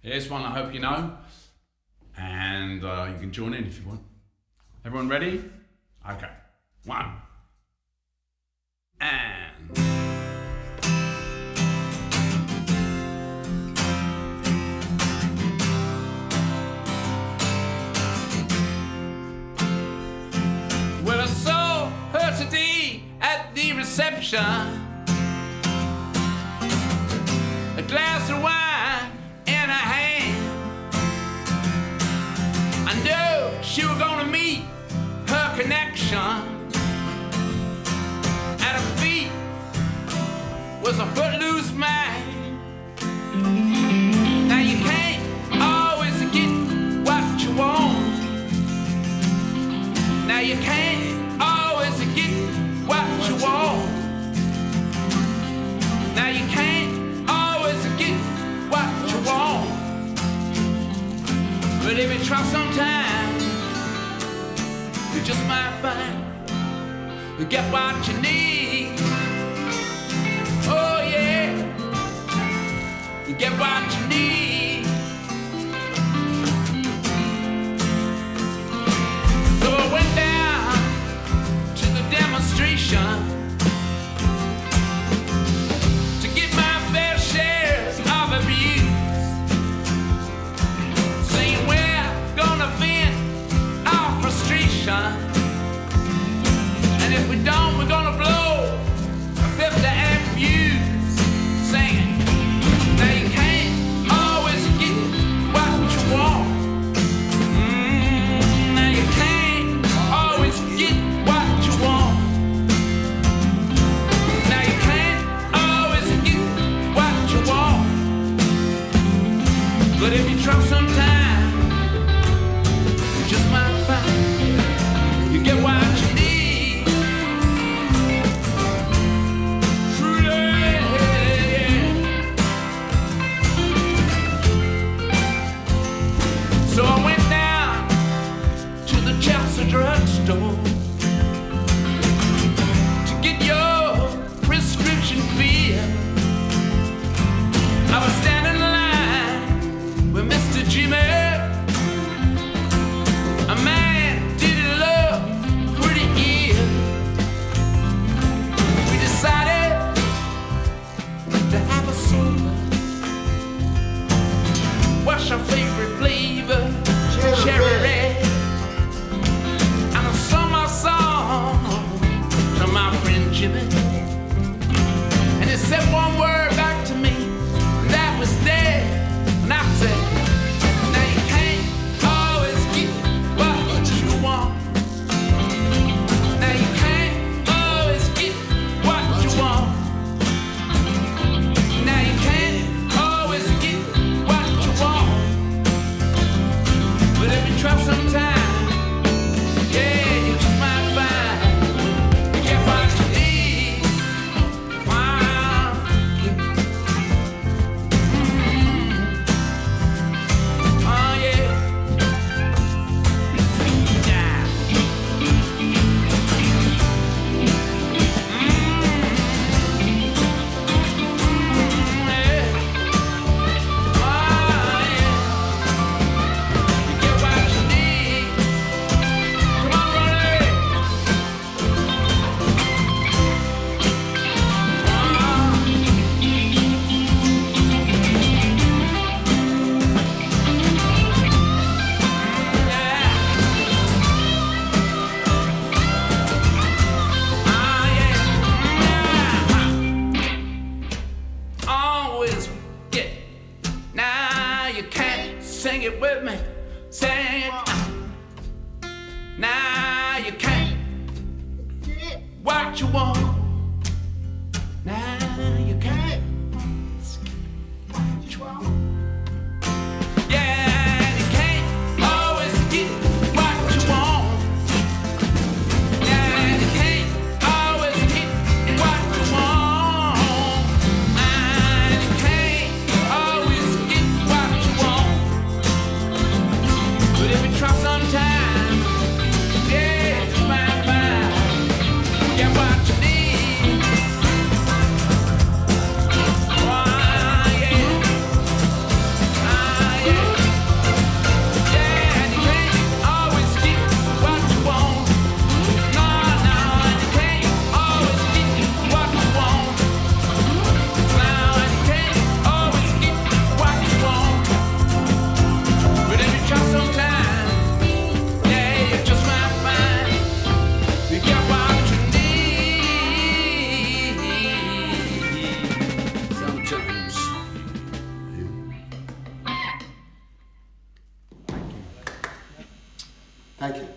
Here's one I hope you know, and you can join in if you want. Everyone ready? Okay. 1. And... Well, I saw her today at the reception, a glass of wine in her hand. I knew she was gonna meet her connection. At her feet was a footloose man. Now you can't always get what you want. Now you can't always get what you want. Now you can't always get what you want. But if you try sometime, you just might find you get what you need. Oh yeah, you get what you need. So I went down to the demonstration to get my fair shares of abuse, saying we're gonna vent our frustration, and if we don't, we're gonna blow a 50 amp fuse, saying now you can't always get what you want. Now you can't always get what you want. Now you can't always get what you want. But if you try sometime, you just might find you get what you need. Truly, so I went down to the Chelsea drugstore to get your prescription filled. I was standing in line with Mr. Jimmy. A man did it look pretty ill. We decided to have a soda. What's your favorite flavor? Cherry red. And I sung my song to my friend Jimmy, and he said one word back to me, and that was dead. And I said, now you can't always get what you want. Now you can't always get what you want. Now you can't always get what you want. But if you try sometime, yeah, you just might find you get what you need. Wow. Oh yeah. Yeah. Yeah. Oh yeah. You get what you need. Come on, Ronnie. Always get. Now you can't sing it with me. Sing it. Now you can't. What you want. Now you can't. What you want. Yeah, you can't always get what you want. Yeah, you can't always get what you want. And you can't always get what you want. But if you try sometime, yeah, you might find get what you need. Thank you.